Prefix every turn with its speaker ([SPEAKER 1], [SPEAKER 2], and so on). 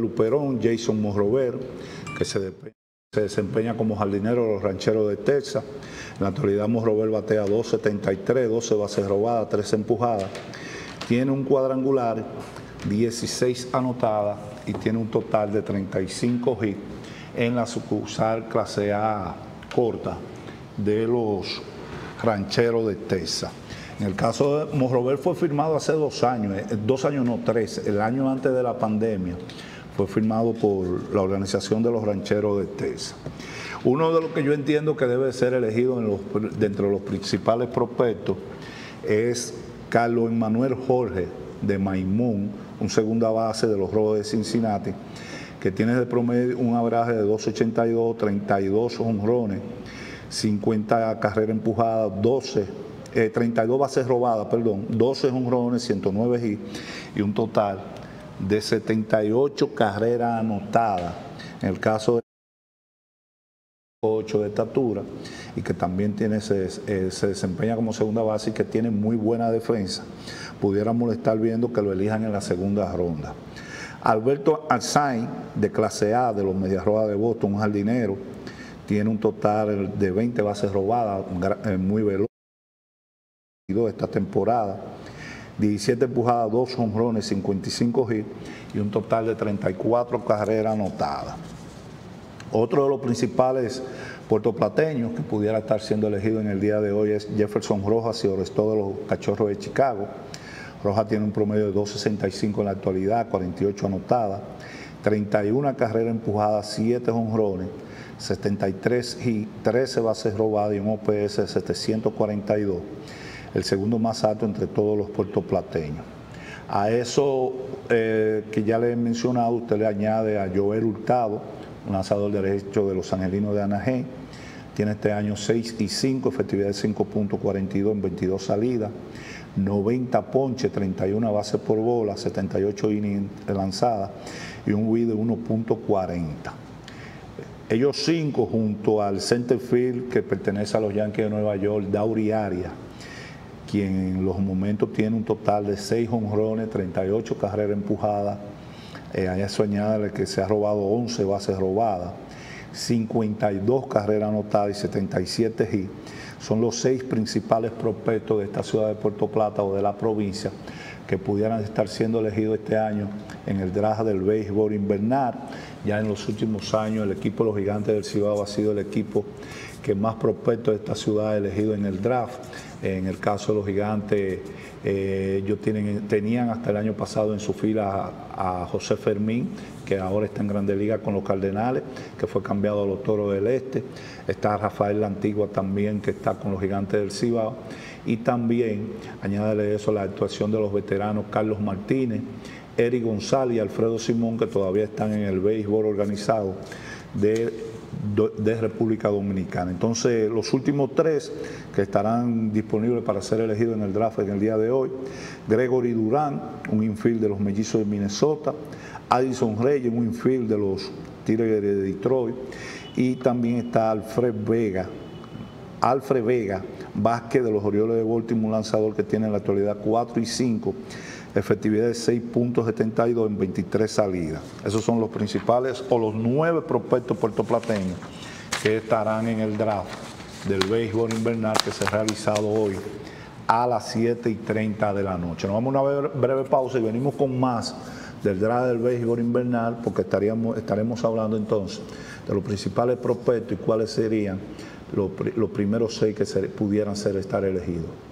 [SPEAKER 1] Luperón, Jason Morrover, que se desempeña como jardinero de los Rancheros de Texas. En la actualidad Morrover batea 2.73, 12 bases robadas, 3 empujadas. Tiene un cuadrangular, 16 anotadas y tiene un total de 35 hits en la sucursal clase A corta de los Rancheros de Texas. En el caso de Morrover fue firmado hace 2 años, 2 años no 3, el año antes de la pandemia, fue firmado por la organización de los Rancheros de Texas. Uno de los que yo entiendo que debe ser elegido dentro de los principales prospectos es Carlos Emmanuel Jorge de Maimón, un segunda base de los Rojos de Cincinnati, que tiene de promedio un average de 2.82, 32 jonrones, 50 carreras empujadas, 32 bases robadas, 12 jonrones, 109 hits y un total de 78 carreras anotadas. En el caso de 8 de estatura y que también se desempeña como segunda base y que tiene muy buena defensa, pudiéramos estar viendo que lo elijan en la segunda ronda. Alberto Alzate, de clase A de los Medias Rojas de Boston, un jardinero, tiene un total de 20 bases robadas, muy veloz esta temporada, 17 empujadas, 2 jonrones, 55 hits y un total de 34 carreras anotadas. Otro de los principales puertoplateños que pudiera estar siendo elegido en el día de hoy es Jefferson Rojas y Orestó de los Cachorros de Chicago. Rojas tiene un promedio de 2.65 en la actualidad, 48 anotadas, 31 carreras empujadas, 7 jonrones, 73 hits, 13 bases robadas y un OPS de 742, el segundo más alto entre todos los puertoplateños. A eso que ya le he mencionado, usted le añade a Joel Hurtado, un lanzador derecho de los Angelinos de Anaheim. Tiene este año 6-5, efectividad de 5.42 en 22 salidas, 90 ponches, 31 bases por bola, 78 innings lanzadas y un WHIP de 1.40. Ellos 5 junto al center field que pertenece a los Yankees de Nueva York, Dauri Arias, quien en los momentos tiene un total de 6 jonrones, 38 carreras empujadas. A eso añade que se ha robado 11 bases robadas, 52 carreras anotadas y 77 hits. Son los 6 principales prospectos de esta ciudad de Puerto Plata o de la provincia que pudieran estar siendo elegidos este año en el draft del béisbol invernal. Ya en los últimos años el equipo de los Gigantes del Cibao ha sido el equipo que más prospectos de esta ciudad ha elegido en el draft. En el caso de los Gigantes, ellos tenían hasta el año pasado en su fila a José Fermín, que ahora está en Grandes Ligas con los Cardenales, que fue cambiado a los Toros del Este. Está Rafael La Antigua también, que está con los Gigantes del Cibao. Y también, añádele eso, la actuación de los veteranos Carlos Martínez, Eric González y Alfredo Simón, que todavía están en el béisbol organizado de República Dominicana. Entonces, los últimos 3 que estarán disponibles para ser elegidos en el draft en el día de hoy: Gregory Durán, un infield de los Mellizos de Minnesota; Addison Reyes, un infield de los Tigres de Detroit; y también está Alfred Vega Vázquez de los Orioles de Baltimore, un lanzador que tiene en la actualidad 4-5, efectividad de 6.72 en 23 salidas. Esos son los principales o los 9 prospectos puertoplateños que estarán en el draft del béisbol invernal que se ha realizado hoy a las 7:30 de la noche. Nos vamos a una breve pausa y venimos con más del draft del béisbol invernal, porque estaremos hablando entonces de los principales prospectos y cuáles serían los primeros 6 que pudieran estar elegidos.